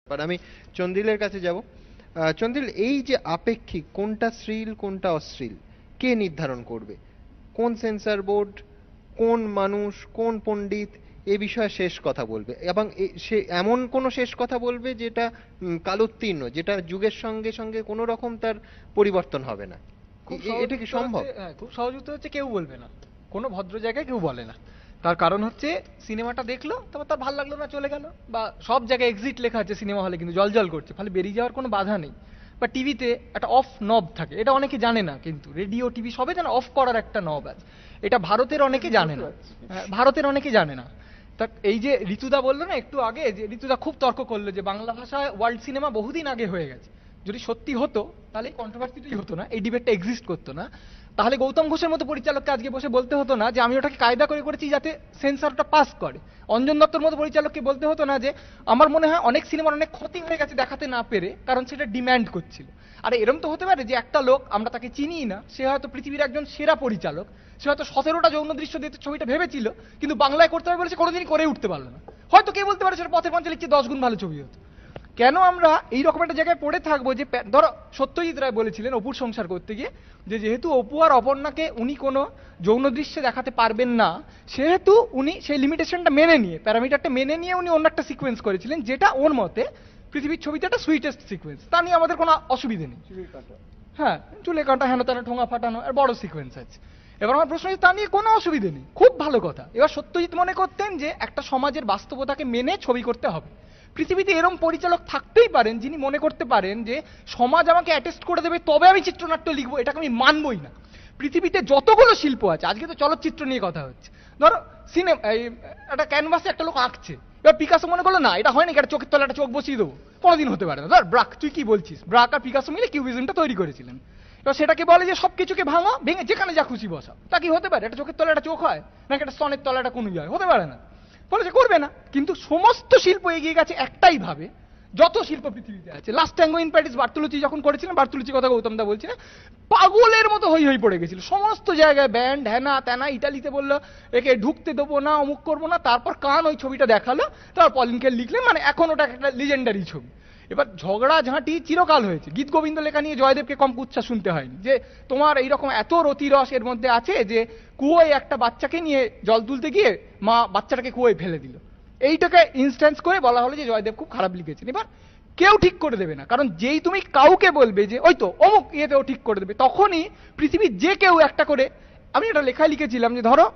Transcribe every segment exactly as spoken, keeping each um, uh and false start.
আমি চন্দিলের কাছে যাব। চন্দিল, এই যে আপেক্ষিক, কোনটা শ্লীল কোনটা অশ্লীল কে নির্ধারণ করবে? কোন সেন্সর বোর্ড, কোন মানুষ, কোন পণ্ডিত এ বিষয়ে শেষ কথা বলবে? এবং সে এমন কোন শেষ কথা বলবে যেটা কালোত্তীর্ণ, যেটা যুগের সঙ্গে সঙ্গে কোনো রকম তার পরিবর্তন হবে না? এটা কি সম্ভব? খুব সহজ উত্তর হচ্ছে কেউ বলবে না, কোনো ভদ্র জায়গায় কেউ বলে না। তার কারণ হচ্ছে সিনেমাটা দেখলো, তারপর তার ভালো লাগলো না, চলে গেল। বা সব জায়গায় এক্সিট লেখা আছে সিনেমা হলে, কিন্তু জল জল করছে, ফলে বেরিয়ে যাওয়ার কোনো বাধা নেই। বা টিভিতে একটা অফ নব থাকে, এটা অনেকে জানে না, কিন্তু রেডিও টিভি সবে জানে অফ করার একটা নব আছে, এটা ভারতের অনেকে জানে না। ভারতের অনেকে জানে না। তা এই যে ঋতুদা বললো না একটু আগে, যে ঋতুদা খুব তর্ক করলো যে বাংলা ভাষায় ওয়ার্ল্ড সিনেমা বহুদিন আগে হয়ে গেছে। যদি সত্যি হতো তাহলে এই কন্ট্রোভার্সিটাই হতো না, এই ডিবেটটা এক্সিস্ট করতো না। তাহলে গৌতম ঘোষের মতো পরিচালককে আজকে বসে বলতে হতো না যে আমি ওটাকে কায়দা করে করেছি যাতে সেন্সরটা পাস করে। অঞ্জন দত্তর মতো পরিচালককে বলতে হতো না যে আমার মনে হয় অনেক সিনেমার অনেক ক্ষতি হয়ে গেছে দেখাতে না পেরে, কারণ সেটা ডিম্যান্ড করছিল। আর এরম তো হতে পারে যে একটা লোক, আমরা তাকে চিনিই না, সে হয়তো পৃথিবীর একজন সেরা পরিচালক, সে হয়তো সতেরোটা যৌন দৃশ্য দিয়ে ছবিটা ভেবেছিল, কিন্তু বাংলায় করতে হবে বলে সে কোনোদিনই করে উঠতে পারলো না। হয়তো কে বলতে পারে সেটা পথের পাঁচালী লিখছে দশ গুণ ভালো ছবি হতো। কেন আমরা এই রকম একটা জায়গায় পড়ে থাকবো? যে ধরো সত্যজিৎ রায় বলেছিলেন অপুর সংসার করতে গিয়ে যে যেহেতু অপু আর অপর্ণাকে উনি কোনো যৌন দৃশ্যে দেখাতে পারবেন না, সেহেতু উনি সেই লিমিটেশনটা মেনে নিয়ে, প্যারামিটারটা মেনে নিয়ে উনি অন্য একটা সিকোয়েন্স করেছিলেন, যেটা ওর মতে পৃথিবীর ছবিতে একটা সুইটেস্ট সিকোয়েন্স। তা নিয়ে আমাদের কোনো অসুবিধে নেই। হ্যাঁ, চুলে কাটা, হেন তেন ঠোঙা ফাটানো, আর বড় সিকোয়েন্স আছে। এবার আমার প্রশ্ন হচ্ছে তা নিয়ে কোনো অসুবিধে নেই, খুব ভালো কথা। এবার সত্যজিৎ মনে করতেন যে একটা সমাজের বাস্তবতাকে মেনে ছবি করতে হবে। পৃথিবীতে এরকম পরিচালক থাকতেই পারেন যিনি মনে করতে পারেন যে সমাজ আমাকে অ্যাটেস্ট করে দেবে তবে আমি চিত্রনাট্য লিখবো, এটাকে আমি মানবই না। পৃথিবীতে যতগুলো শিল্প আছে, আজকে তো চলচ্চিত্র নিয়ে কথা হচ্ছে, ধরো সিনেমা, এই একটা ক্যানভাসে একটা লোক আঁকছে, এবার পিকাসো মনে করলো না এটা হয় নাকি, একটা চোখের তলে একটা চোখ বসিয়ে দেবো, কোনোদিন হতে পারে না। ধর ব্রাক, তুই কি বলছিস, ব্রাক আর পিকাসো মিলে কিউবিজমটা তৈরি করেছিলেন। এবার সেটাকে বলে যে সবকিছুকে ভাঙো, ভেঙে যেখানে যা খুশি বসাও, তা কি হতে পারে? একটা চোখের তলে একটা চোখ হয় নাকি একটা স্তনের তলে একটা কোনো যায়? হতে পারে না, বলে সে করবে না। কিন্তু সমস্ত শিল্প এগিয়ে গেছে একটাই ভাবে, যত শিল্প পৃথিবীতে আছে। Last Tango in Paris Bertolucci যখন করেছিলেন, বার্তুলুচি কথা গৌতম দা বলছিলেন, পাগলের মতো হই হই পড়ে গেছিল সমস্ত জায়গায়, ব্যান্ড হ্যানা ত্যানা, ইটালিতে বললো একে ঢুকতে দেবো না, অমুক করবো না, তারপর কান ওই ছবিটা দেখালো, তারপর পলিনকে লিখলেন, মানে এখন ওটা একটা লিজেন্ডারি ছবি। এবার ঝগড়া ঝাঁটি চিরকাল হয়েছে, গীত গোবিন্দ লেখা নিয়ে জয়দেবকে কম কুচ্ছা শুনতে হয়নি, যে তোমার এইরকম এত রতিরস এর মধ্যে আছে যে কুয়োয় একটা বাচ্চাকে নিয়ে জল তুলতে গিয়ে মা বাচ্চাটাকে কুয়োয় ফেলে দিল। এইটাকে ইনস্ট্যান্স করে বলা হলো যে জয়দেব খুব খারাপ লিখেছেন। এবার কেউ ঠিক করে দেবে না, কারণ যেই তুমি কাউকে বলবে যে ওই তো অমুক ইয়েতেও ঠিক করে দেবে, তখনই পৃথিবীর যে কেউ একটা করে, আমি এটা লেখায় লিখেছিলাম যে ধরো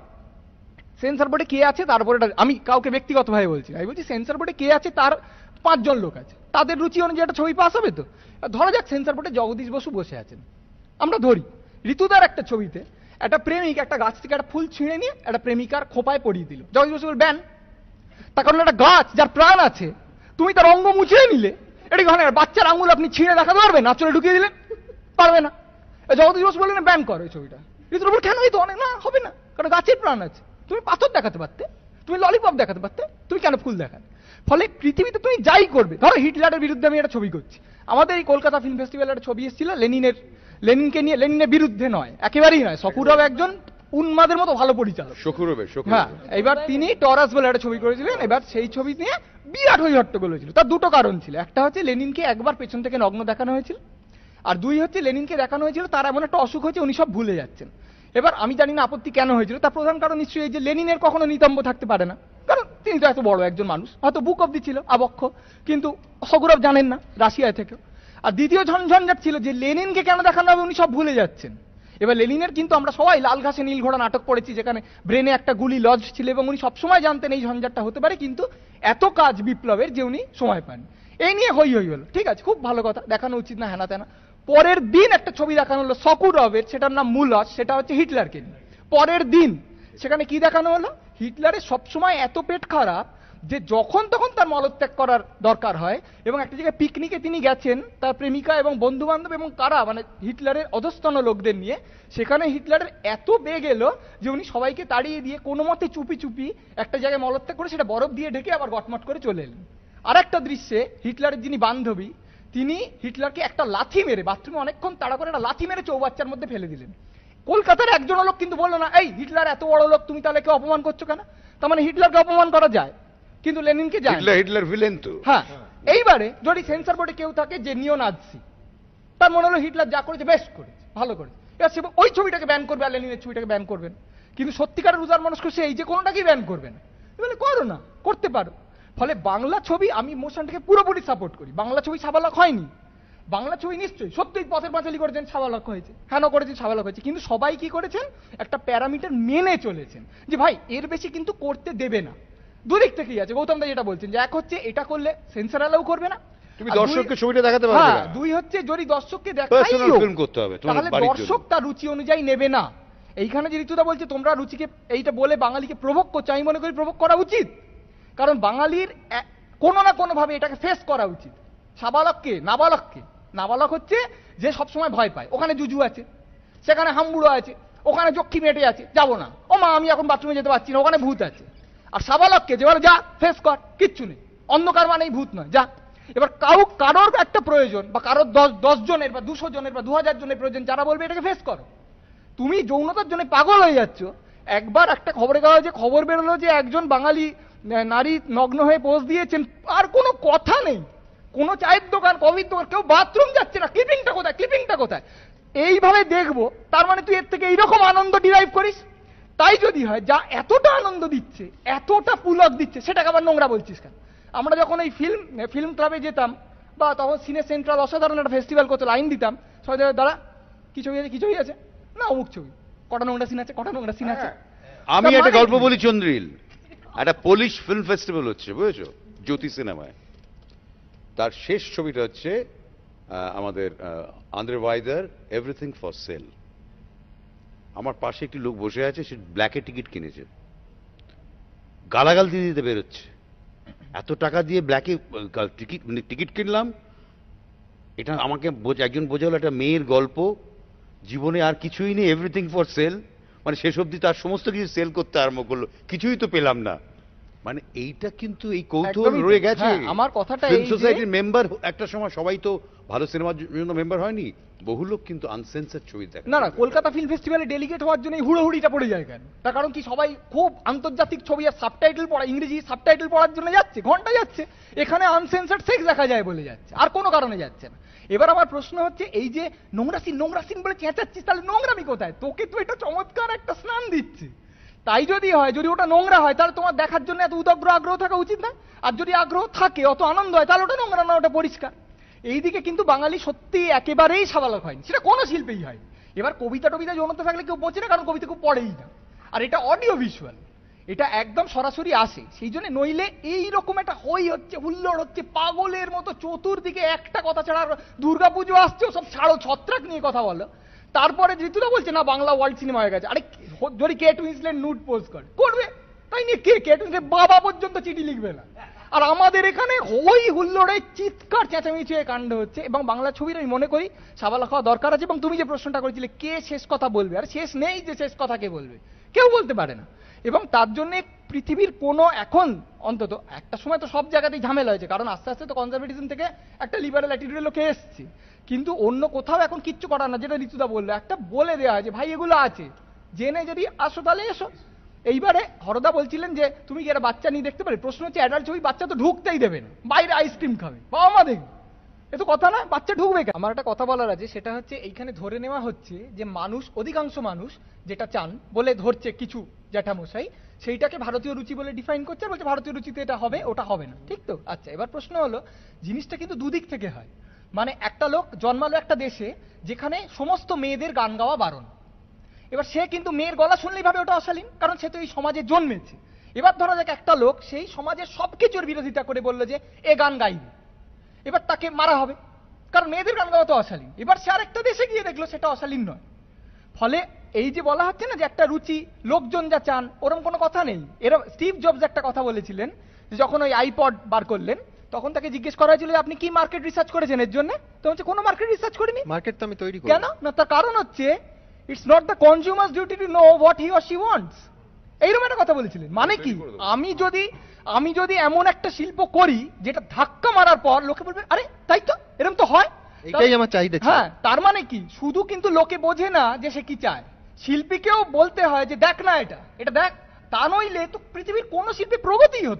সেন্সর বোর্ডে কে আছে, তারপরে আমি কাউকে ব্যক্তিগতভাবে বলছি, আমি বলছি সেন্সর বোর্ডে কে আছে, তার পাঁচজন লোক আছে, তাদের রুচি অনুযায়ী একটা ছবি পাস হবে। তো ধরা যাক সেন্সর বোর্ডে জগদীশ বসু বসে আছেন, আমরা ধরি ঋতুদার একটা ছবিতে একটা প্রেমিক একটা গাছ থেকে একটা ফুল ছিঁড়ে নিয়ে একটা প্রেমিকার খোপায় পরিয়ে দিল, জগদীশ বসু ব্যান। তার কারণ একটা গাছ যার প্রাণ আছে, তুমি তার অঙ্গ মুছে নিলে, এটা কি হয়? বাচ্চার আঙুল আপনি ছিঁড়ে দেখাতে পারবেন? নাচলে ঢুকিয়ে দিলেন, পারবে না। জগদীশ বসু বললেন ব্যান করো এই ছবিটা। ঋতুর উপর কেন? এই তো অনেক না, হবে না, কারণ গাছের প্রাণ আছে। তুমি পাথর দেখাতে পারতে, তুমি ললিপপ দেখাতে পারতে, তুমি কেন ফুল দেখাতে? ফলে পৃথিবীতে তুমি যাই করবে, ধরো হিটলারের বিরুদ্ধে আমি একটা ছবি করছি, আমাদের এই কলকাতা ফিল্ম ফেস্টিভ্যালে একটা ছবি এসেছিল লেনিনের, লেনিনকে নিয়ে, লেনিনের বিরুদ্ধে নয়, একেবারেই নয়, শকুরভ একজন উন্মাদের মতো ভালো পরিচালক, শকুরভের, হ্যাঁ। এবার তিনি টরাস বলে একটা ছবি করেছিলেন, এবার সেই ছবি নিয়ে বিরাট হই হট্টগোল হয়েছিল। তার দুটো কারণ ছিল, একটা হচ্ছে লেনিনকে একবার পেছন থেকে নগ্ন দেখানো হয়েছিল, আর দুই হচ্ছে লেনিনকে দেখানো হয়েছিল তার এমন একটা অসুখ হয়েছে উনি সব ভুলে যাচ্ছেন। এবার আমি জানি না আপত্তি কেন হয়েছিল, তার প্রধান কারণ নিশ্চয়ই এই যে লেনিনের কখনো নিতম্ব থাকতে পারে না, কারণ তিনি তো এত বড় একজন মানুষ, হয়তো বুক অব্দি ছিল আবক্ষ, কিন্তু শকুরভ জানেন না রাশিয়ায় থেকেও। আর দ্বিতীয় ঝঞ্ঝঞ্ঝাট ছিল যে লেনিনকে কেন দেখানো হবে, উনি সব ভুলে যাচ্ছেন। এবার লেনিনের কিন্তু আমরা সবাই লাল ঘাসে নীল ঘোড়া নাটক পড়েছি, যেখানে ব্রেনে একটা গুলি লজ ছিল এবং উনি সবসময় জানতেন এই ঝঞ্ঝাটটা হতে পারে, কিন্তু এত কাজ বিপ্লবের যে উনি সময় পান। এই নিয়ে হই হই হলো, ঠিক আছে, খুব ভালো কথা, দেখানো উচিত না হেনা তেনা। পরের দিন একটা ছবি দেখানো হলো শকুরভের, সেটার নাম মুলস, সেটা হচ্ছে হিটলারকে নিয়ে। পরের দিন সেখানে কি দেখানো হলো, হিটলারের সবসময় এত পেট খারাপ যে যখন তখন তার মলত্যাগ করার দরকার হয়, এবং একটা জায়গায় পিকনিকে তিনি গেছেন তার প্রেমিকা এবং বন্ধু বান্ধব এবং কারা মানে হিটলারের অধস্তন লোকদের নিয়ে, সেখানে হিটলারের এত বেগ এলো যে উনি সবাইকে তাড়িয়ে দিয়ে কোনো মতে চুপি চুপি একটা জায়গায় মলত্যাগ করে সেটা বরফ দিয়ে ঢেকে আবার গটমট করে চলে এলেন। আর একটা দৃশ্যে হিটলারের যিনি বান্ধবী, তিনি হিটলারকে একটা লাথি মেরে, বাথরুমে অনেকক্ষণ তাড়া করে একটা লাথি মেরে চৌবাচ্চার মধ্যে ফেলে দিলেন। কলকাতার একজন লোক কিন্তু বললো না, এই হিটলার এত বড় লোক, তুমি তাহলে অপমান করছো কেন? তার মানে হিটলারকে অপমান করা যায়, কিন্তু লেনিনকে যায়। হিটলার হিটলার ভিলেন তো, হ্যাঁ, এইবারে যদি সেন্সর বোর্ডে কেউ থাকে যে নিও নাৎসি, তার মনে হলো হিটলার যা করেছে বেশ করেছে, ভালো করেছে, এবার সে ওই ছবিটাকে ব্যান করবে, আর লেনিনের ছবিটাকে ব্যান করবেন। কিন্তু সত্যিকারের উদার মানুষ সে এই যে কোনোটাকেই ব্যান করবেন, বলে করো না, করতে পারো। ফলে বাংলা ছবি, আমি মোশনটাকে পুরোপুরি সাপোর্ট করি। বাংলা ছবি সাবালক হয়নি, বাংলা ছবি নিশ্চয়ই সত্যিই পথের পাঁচালী করেছেন, সাবালক হয়েছে, কেন করেছেন, সাবালক হয়েছে। কিন্তু সবাই কি করেছেন, একটা প্যারামিটার মেনে চলেছেন যে ভাই এর বেশি কিন্তু করতে দেবে না। দুদিক থেকেই আছে, গৌতম দা যেটা বলছেন যে এক হচ্ছে এটা করলে সেন্সর অ্যালাউ করবে না, তুমি দর্শককে ছবিটা দেখাতে পারবে না। দুই হচ্ছে যদি দর্শককে দেখাই ফিল্ম করতে হবে, তাহলে দর্শক তার রুচি অনুযায়ী নেবে না। এইখানে যে ঋতুদা বলছে তোমরা রুচিকে এইটা বলে বাঙালিকে প্রভোগ করছো, আমি মনে করি প্রভোগ করা উচিত, কারণ বাঙালির কোনো না কোনো ভাবে এটাকে ফেস করা উচিত। সাবালককে, নাবালককে, নাবালক হচ্ছে যে সবসময় ভয় পায়, ওখানে জুজু আছে, সেখানে হাম্বুড়ো আছে, ওখানে যক্ষী মেটে আছে, যাবো না, ও মা আমি এখন বাথরুমে যেতে পারছি না, ওখানে ভূত আছে। আর সাবালককে যে বলে যা ফেস কর, কিচ্ছু নেই, অন্ধকার মানেই ভূত নয়, যা। এবার কাউ কারোর একটা প্রয়োজন বা কারোর দশ দশ জনের বা দুশো জনের বা দু হাজার জনের প্রয়োজন, যারা বলবে এটাকে ফেস করো। তুমি যৌনতার জন্য পাগল হয়ে যাচ্ছ। একবার একটা খবরে কাগজে খবর বেরোলো যে একজন বাঙালি নারী নগ্ন হয়ে পোজ দিয়েছেন, আর কোনো কথা নেই, কোনো চায়ের দোকান, কফির দোকান, কেউ বাথরুম যাচ্ছে না, ক্লিপিংটা কোথায়, ক্লিপিংটা কোথায়। এইভাবে দেখবো, তার মানে তুই এর থেকে এইরকম আনন্দ ডিরাইভ করিস। তাই যদি হয় যা এতটা আনন্দ দিচ্ছে, এতটা পুলক দিচ্ছে, সেটাকে আবার নোংরা বলছিস কেন? আমরা যখন এই ফিল্ম ফিল্ম ক্লাবে যেতাম বা তখন সিনে সেন্ট্রাল অসাধারণ একটা ফেস্টিভ্যাল করতে লাইন দিতাম, সবাই দাঁড়া কি ছবি আছে, কি ছবি আছে না, অমুক ছবি, কটা নোংরা সিন আছে, কটা নোংরা সিন আছে। আমি একটা গল্প বলি চন্দ্রিল, একটা পোলিশ ফিল্ম ফেস্টিভ্যাল হচ্ছে বুঝেছো, জ্যোতি সিনেমায়। তার শেষ ছবিটা হচ্ছে আমাদের আন্দ্রে ওয়াইদার, এভরিথিং ফর সেল। আমার পাশে একটি লোক বসে আছে, সে ব্ল্যাকে টিকিট কিনেছে, গালাগাল দিয়ে দিতে বেরোচ্ছে, এত টাকা দিয়ে ব্ল্যাকে টিকিট টিকিট কিনলাম, এটা আমাকে একজন বোঝালো একটা মেয়ের গল্প, জীবনে আর কিছুই নেই, এভরিথিং ফর সেল, মানে শেষ অবধি তার সমস্ত কিছু সেল করতে আরম্ভ করলো, কিছুই তো পেলাম না। মানে এইটা কিন্তু এই কৌতূহল রয়ে গেছে। আমার কথাটা ফিল্ম সোসাইটির মেম্বার একটা সময় সবাই তো ভালো সিনেমার জন্য মেম্বার হয়নি, বহু লোক কিন্তু আনসেন্সার ছবি দেখে না। না, কলকাতা ফিল্ম ফেস্টিভ্যালে ডেলিগেট হওয়ার জন্য হুড়োহুড়িটা পড়ে যায় কেন? তার কারণ কি সবাই খুব আন্তর্জাতিক ছবি আর সাবটাইটেল পড়া, ইংরেজি সাবটাইটেল পড়ার জন্য যাচ্ছে, ঘন্টা যাচ্ছে, এখানে আনসেন্সার সেক্স দেখা যায় বলে যাচ্ছে, আর কোনো কারণে যাচ্ছে না। এবার আমার প্রশ্ন হচ্ছে এই যে নোংরা সিন নোংরা সিন বলে চেঁচাচ্ছিস, তাহলে নোংরামি কোথায়? তোকে তো এটা চমৎকার একটা স্নান দিচ্ছে। তাই যদি হয়, যদি ওটা নোংরা হয়, তাহলে তোমার দেখার জন্য এত উদগ্র আগ্রহ থাকা উচিত না। আর যদি আগ্রহ থাকে, অত আনন্দ হয়, তাহলে ওটা নোংরা না, ওটা পরিষ্কার। এইদিকে কিন্তু বাঙালি সত্যি একেবারেই সাবালক হয়নি, সেটা কোনো শিল্পেই হয়। এবার কবিতা টবিতা যৌনতা থাকলে কেউ বোঝে না, কারণ কবিতা কেউ পড়েই না। আর এটা অডিও ভিজুয়াল, এটা একদম সরাসরি আসে, সেই জন্য নইলে এইরকম একটা হই হচ্ছে, হুল্লোড় হচ্ছে পাগলের মতো, চতুর্দিকে একটা কথা ছাড়া, দুর্গা পুজো আসছে সব ছাড়ো, ছত্রাক নিয়ে কথা বলো। তারপরে ঋতুরা বলছে না বাংলা ওয়ার্ল্ড সিনেমা হয়ে গেছে। আরে যদি কেট উইন্সলেট নুড পোজ করে করবে, তাই নিয়ে কে কেট উইন্সলেট বাবা পর্যন্ত চিঠি লিখবে না। আর আমাদের এখানে হই হুল্লোড়ে চিৎকার চেঁচামেচি কাণ্ড হচ্ছে। এবং বাংলা ছবির আমি মনে করি সাবালক হওয়া দরকার আছে। এবং তুমি যে প্রশ্নটা করেছিলে কে শেষ কথা বলবে, আর শেষ নেই যে শেষ কথা কে বলবে, কেউ বলতে পারে না। এবং তার জন্য পৃথিবীর কোনো এখন অন্তত একটা সময় তো সব জায়গাতেই ঝামেলা হয়েছে, কারণ আস্তে আস্তে তো কনজারভেটিজম থেকে একটা লিবারেল অ্যাটিটিউডের লোকে এসছে, কিন্তু অন্য কোথাও এখন কিচ্ছু করার না। যেটা ঋতুদা বললো, একটা বলে দেওয়া হয় যে ভাই এগুলো আছে, জেনে যদি আসো তাহলে এসো। এইবারে হরদা বলছিলেন যে তুমি কি একটা বাচ্চা নিয়ে দেখতে পারি, প্রশ্ন হচ্ছে অ্যাডাল্ট ছবি বাচ্চা তো ঢুকতেই দেবে না, বাইরে আইসক্রিম খাবে, বাবা মা দেখবে, এ তো কথা না, বাচ্চা ঢুকবে কেন? আমার একটা কথা বলার আছে, সেটা হচ্ছে এইখানে ধরে নেওয়া হচ্ছে যে মানুষ, অধিকাংশ মানুষ যেটা চান বলে ধরছে কিছু জ্যাঠামশাই, সেইটাকে ভারতীয় রুচি বলে ডিফাইন করছে, আর বলছে ভারতীয় রুচিতে এটা হবে ওটা হবে না, ঠিক তো? আচ্ছা, এবার প্রশ্ন হলো জিনিসটা কিন্তু দুদিক থেকে হয়। মানে একটা লোক জন্মালো একটা দেশে যেখানে সমস্ত মেয়েদের গান গাওয়া বারণ, এবার সে কিন্তু মেয়ের গলা শুনলেই ভাবে ওটা অশালীন, কারণ সে তো এই সমাজে জন্মেছে। এবার ধরা যাক একটা লোক সেই সমাজের সবকিছুর বিরোধিতা করে বললো যে এ গান গাইবে, এবার তাকে মারা হবে, কারণ মেয়েদের গান গাওয়া তো অশালীন। এবার সে আরেকটা দেশে গিয়ে দেখলো সেটা অশালীন নয়। ফলে এই যে বলা হচ্ছে না যে একটা রুচি, লোকজন যা চান, ওরকম কোনো কথা নেই। এরকম স্টিভ জবস একটা কথা বলেছিলেন, যে যখন ওই আইপড বার করলেন তখন তাকে জিজ্ঞেস করা হয়েছিল আপনি কি মার্কেট রিসার্চ করেছেন এর জন্য, তো হচ্ছে কোনো মার্কেট রিসার্চ করিনি। মার্কেট তো আমি তৈরি করি। কেন না? তার কারণ হচ্ছে it's not the consumer's duty to know what he or she wants. এইরকম একটা কথা বলেছিলেন। মানে কি, আমি যদি আমি যদি এমন একটা শিল্প করি যেটা ধাক্কা মারার পর লোকে বলবে আরে তাই তো, এরকম তো হয়, এটাই আমার চাহিদা। হ্যাঁ, তার মানে কি শুধু কিন্তু লোকে বোঝে না যে সে কি চায়, শিল্পীকেও বলতে হয় যে দেখ না এটা এটা দেখ, তা নইলে তো পৃথিবীর কোনো শিল্পী প্রগতিই হতো না।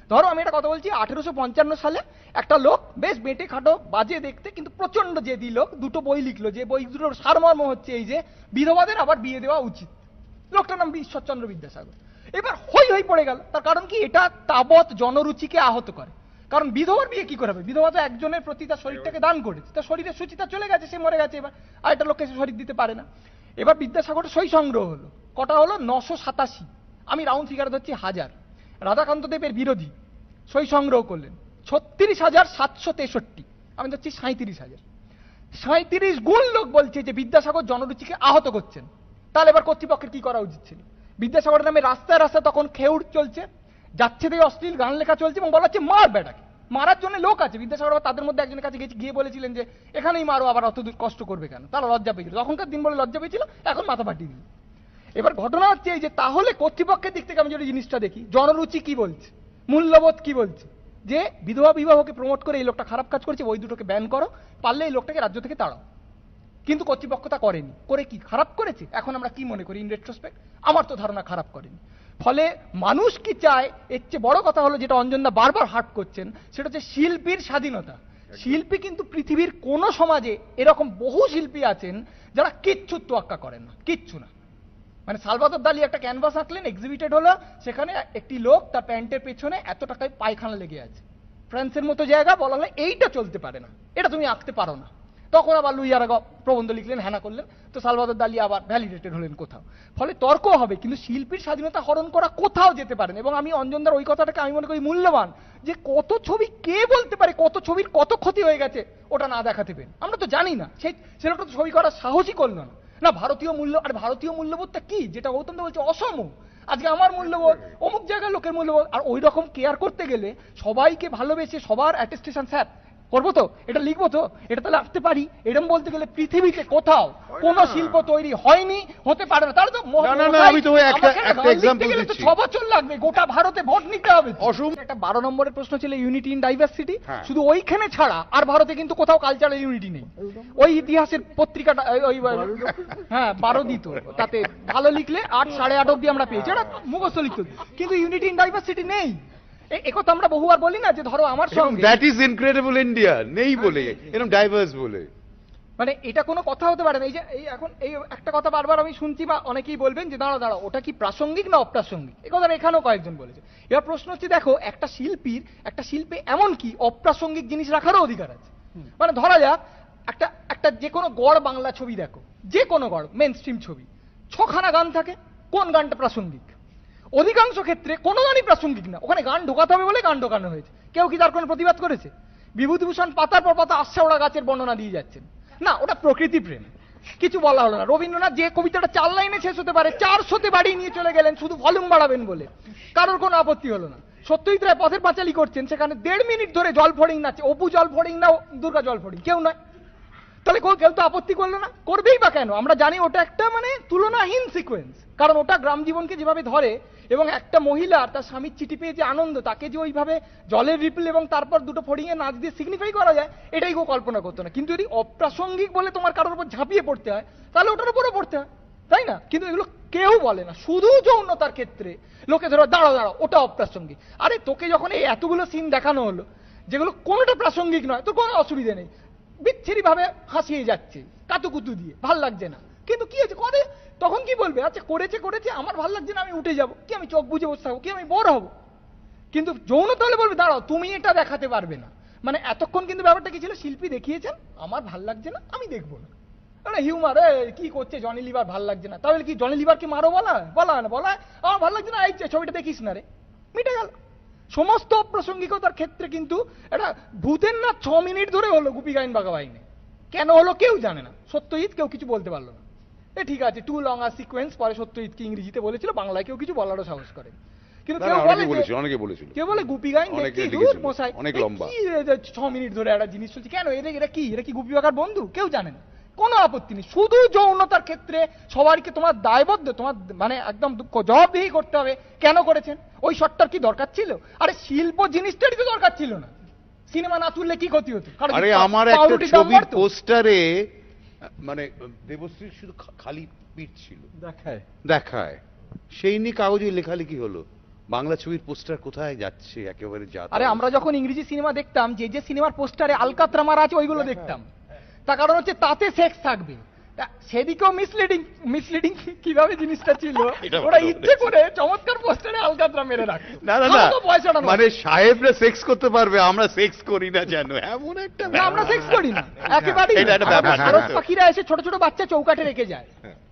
ধরো আমি একটা কথা বলছি, আঠেরোশো পঞ্চান্ন সালে একটা লোক বেশ বেটে খাটো বাজে দেখতে কিন্তু প্রচন্ড জেদি লোক দুটো বই লিখলো, যে বই দুটোর সারমর্ম হচ্ছে এই যে বিধবাদের আবার বিয়ে দেওয়া উচিত। লোকটার নাম ঈশ্বরচন্দ্র বিদ্যাসাগর। এবার হই হই পড়ে গেল, তার কারণ কি, এটা তাবৎ জনরুচিকে আহত করে। কারণ বিধবার বিয়ে কি করে হবে? বিধবা তো একজনের প্রতি তার শরীরটাকে দান করেছে, তার শরীরের সুচিতা চলে গেছে, সে মরে গেছে, এবার আর একটা লোককে সে শরীর দিতে পারে না। এবার বিদ্যাসাগরের সই সংগ্রহ হলো, কটা হলো? নশো সাতাশি, আমি রাউন্ড ফিগার ধরছি হাজার। রাধাকান্ত দেবের বিরোধী সই সংগ্রহ করলেন ছত্রিশ হাজার সাতশো তেষট্টি, আমি ধরছি সাঁত্রিশ হাজার। সাঁত্রিশ গুণ লোক বলছে যে বিদ্যাসাগর জনরুচিকে আহত করছেন। তাহলে এবার কর্তৃপক্ষের কি করা উচিত ছিল? বিদ্যাসাগরের নামে রাস্তায় রাস্তায় তখন খেউড় চলছে, যাচ্ছে দিয়ে অশ্লীল গান লেখা চলছে, এবং বলা হচ্ছে মার বেটাকে। মারার জন্য লোক আছে, বিদ্যাসাগর তাদের মধ্যে একজনের কাছে গিয়ে বলেছিলেন যে এখানেই মারো, আবার অত দূর কষ্ট করবে কেন? তারা লজ্জা পেয়েছিল, তখনকার দিন বলে লজ্জা পেয়েছিল, এখন মাথা ফাটিয়ে দিল। এবার ঘটনা হচ্ছে এই যে, তাহলে কর্তৃপক্ষের দিক থেকে আমি যদি জিনিসটা দেখি, জনরুচি কি বলছে, মূল্যবোধ কি বলছে, যে বিধবা বিবাহকে প্রমোট করে এই লোকটা খারাপ কাজ করেছে, ওই দুটোকে ব্যান করো, পারলে এই লোকটাকে রাজ্য থেকে তাড়াও। কিন্তু কর্তৃপক্ষ তা করেনি, করে কি খারাপ করেছে? এখন আমরা কি মনে করি ইন রেট্রোস্পেক্ট? আমার তো ধারণা খারাপ করেনি। ফলে মানুষ কি চায়, এর চেয়ে বড় কথা হলো যেটা অঞ্জনদা বারবার হার্ট করছেন, সেটা হচ্ছে শিল্পীর স্বাধীনতা। শিল্পী কিন্তু পৃথিবীর কোন সমাজে এরকম বহু শিল্পী আছেন যারা কিচ্ছু তোয়াক্কা করেন না, কিচ্ছু না। মানে সালভাদর দালি একটা ক্যানভাস আঁকলেন, এক্সিবিটেড হলো, সেখানে একটি লোক তার প্যান্টের পেছনে এত টাকায় পায়খানা লেগে আছে। ফ্রান্সের মতো জায়গা, বলা হলো এইটা চলতে পারে না, এটা তুমি আঁকতে পারো না। তখন আবার লুইয়ারা প্রবন্ধ লিখলেন, হ্যানা করলেন, তো সালভাদর দালি আবার ভ্যালিডেটেড হলেন কোথাও। ফলে তর্ক হবে, কিন্তু শিল্পীর স্বাধীনতা হরণ করা কোথাও যেতে পারেন। এবং আমি অঞ্জনদার ওই কথাটাকে আমি মনে করি মূল্যবান, যে কত ছবি কে বলতে পারে কত ছবির কত ক্ষতি হয়ে গেছে ওটা না দেখাতে পেন। আমরা তো জানি না, সেই ছেলেটা তো ছবি করার সাহসই করলো না। না ভারতীয় মূল্য, আর ভারতীয় মূল্যবোধটা কি, যেটা গৌতম দা বলছে অসম। আজকে আমার মূল্যবোধ অমুক জায়গার লোকের মূল্যবোধ, আর ওই রকম কেয়ার করতে গেলে সবাইকে ভালোবেসে সবার অ্যাটেস্টেশন স্যার করবো তো, এটা লিখবো তো, এটা তাহলে আসতে পারি, এরকম বলতে গেলে পৃথিবীতে কোথাও কোন শিল্প তৈরি হয়নি, হতে পারে না। তাহলে তো আমি তো একটা একটা এক্সাম্পল দিচ্ছি, ছ বছর লাগবে, গোটা ভারতে ভোট নিতে হবে। একটা বারো নম্বরের প্রশ্ন ছিল ইউনিটি ইন ডাইভার্সিটি, শুধু ওইখানে ছাড়া আর ভারতে কিন্তু কোথাও কালচারাল ইউনিটি নেই। ওই ইতিহাসের পত্রিকাটা ওই হ্যাঁ বারো দিত, তাতে ভালো লিখলে আট সাড়ে আট অব্দি আমরা পেয়েছি, এটা মুখস্থ লিখত, কিন্তু ইউনিটি ইন ডাইভার্সিটি নেই। একথা আমরা বহুবার বলি না, যে ধরো আমার সঙ্গে দ্যাট ইজ ইনক্রেডিবল ইন্ডিয়া নেই বলে, এরকম ডাইভার্স বলে, মানে এটা কোনো কথা হতে পারে না। এই যে এই এখন এই একটা কথা বারবার আমি শুনছি, বা অনেকেই বলবেন যে দাঁড়া দাঁড়া ওটা কি প্রাসঙ্গিক না অপ্রাসঙ্গিক, এই কথা এখানেও কয়েকজন বলেছে। এবার প্রশ্ন হচ্ছে, দেখো একটা শিল্পীর একটা শিল্পে এমন কি অপ্রাসঙ্গিক জিনিস রাখারও অধিকার আছে। মানে ধরা যাক একটা একটা যে কোনো গড় বাংলা ছবি দেখো, যে কোনো গড় মেন স্ট্রিম ছবি, ছখানা গান থাকে, কোন গানটা প্রাসঙ্গিক? অধিকাংশ ক্ষেত্রে কোনো গানই প্রাসঙ্গিক না, ওখানে গান ঢোকাতে হবে বলে গান ঢোকানো হয়েছে। কেউ কি তার কোনো প্রতিবাদ করেছে? বিভূতিভূষণ পাতার পর পাতা আশাওড়া গাছের বর্ণনা দিয়ে যাচ্ছেন, না ওটা প্রকৃতি প্রেম, কিছু বলা হলো না। রবীন্দ্রনাথ যে কবিতাটা চার লাইনে শেষ হতে পারে চারশোতে বাড়িয়ে নিয়ে চলে গেলেন শুধু ভলিউম বাড়াবেন বলে, কারোর কোনো আপত্তি হলো না। সত্যজিৎ রায় পথের পাঁচালী করছেন, সেখানে দেড় মিনিট ধরে জল ফড়িং নাচে, অপু জল ফড়িং না দুর্গা জল ফড়িং, কেউ নয়। তাহলে কেউ তো আপত্তি করলো না, করবেই বা কেন? আমরা জানি ওটা একটা মানে তুলনাহীন সিকোয়েন্স, কারণ ওটা গ্রাম জীবনকে যেভাবে ধরে, এবং একটা মহিলা তার স্বামীর চিঠি পেয়ে যে আনন্দ, তাকে যে ওইভাবে জলের রিপল এবং তারপর দুটো ফড়িংয়ে নাচ দিয়ে সিগনিফাই করা যায়, এটাই কেউ কল্পনা করতো না। কিন্তু যদি অপ্রাসঙ্গিক বলে তোমার কারোর উপর ঝাঁপিয়ে পড়তে হয়, তাহলে ওটার উপরও পড়তে হয়, তাই না? কিন্তু এগুলো কেউ বলে না। শুধু যৌনতার ক্ষেত্রে লোকে ধরো দাঁড়াও দাঁড়াও ওটা অপ্রাসঙ্গিক। আরে তোকে যখন এই এতগুলো সিন দেখানো হলো যেগুলো কোনোটা প্রাসঙ্গিক নয়, তোর কোনো অসুবিধা নেই, বিচ্ছিরি ভাবে হাসিয়ে যাচ্ছে কাতুকুতু দিয়ে, ভাল লাগছে না, কিন্তু কি হয়েছে করে, তখন কি বলবে? আচ্ছা করেছে করেছে আমার ভাল লাগছে না, আমি উঠে যাব, কি আমি চোখ বুঝে বসে থাকবো, কি আমি বোর হব? কিন্তু যৌনতা হলে বলবে দাঁড়াও তুমি এটা দেখাতে পারবে না। মানে এতক্ষণ কিন্তু ব্যাপারটা কি ছিল, শিল্পী দেখিয়েছেন আমার ভাল লাগছে না আমি দেখবো না, মানে হিউমার কি করছে জনি লিভার ভাল লাগছে না, তাহলে কি জনি লিভারকে মারো বলা বলা না, বলা আমার ভাল লাগছে না এই ছবিটা দেখিস না রে, মিটে গেল। সমস্ত অপ্রাসঙ্গিকতার ক্ষেত্রে কিন্তু এটা ভূতের না ছ মিনিট ধরে হলো গুপি গাইন বাঘা বাইনে, কেন হলো কেউ জানে না। সত্যজিৎ কেউ কিছু বলতে পারলো না, এ ঠিক আছে টু লং আর সিকোয়েন্স, পরে সত্যজিৎকে ইংরেজিতে বলেছিল, বাংলায় কেউ কিছু বলারও সাহস করে, কিন্তু কেউ বলে অনেকে বলেছিল কেউ বলে গুপি গাইন দেখছি দূর মশাই অনেক লম্বা, ছ মিনিট ধরে একটা জিনিস চলছে কেন, এরা এরা কি এরা কি গুপি বাঘার বন্ধু, কেউ জানে না, কোনো আপত্তি নেই। শুধু যৌনতার ক্ষেত্রে সবাইকে তোমার দায়বদ্ধ, তোমার মানে একদম জবাবদিহি করতে হবে কেন করেছেন, ওই শটটার কি দরকার ছিল? আরে শিল্প জিনিসটারই তো দরকার ছিল না, সিনেমা না তুললে কি ক্ষতি হতো? আরে আমার একটা ছবির পোস্টারে মানে দেবশ্রীর শুধু খালি পিঠ ছিল, দেখায় দেখায় সেই নিয়ে কাগজে লেখালেখি হলো, বাংলা ছবির পোস্টার কোথায় যাচ্ছে একেবারে যা তা আরে আমরা যখন ইংরেজি সিনেমা দেখতাম, যে যে সিনেমার পোস্টারে আলকাতরা মারা আছে ওইগুলো দেখতাম। তার কারণ হচ্ছে তাতে সেক্স থাকবে। তা সেদিকেও মিসলিডিং মিসলিডিং কিভাবে জিনিসটা ছিল, এটা ওরা ভালো ইচ্ছে বলেছে। করে চমৎকার পোস্টারে আলকাতরা মেরে রাখতো। না না না তাহলে তো পয়সাটা নষ্ট। মানে সাহেবরা সেক্স করতে পারবে, আমরা সেক্স করি না জানো, এমন একটা না, আমরা সেক্স করি না একেবারেই। এটা একটা ব্যাপার। ভারত পাখিরা এসে ছোট ছোট বাচ্চা চৌকাঠে রেখে যায়।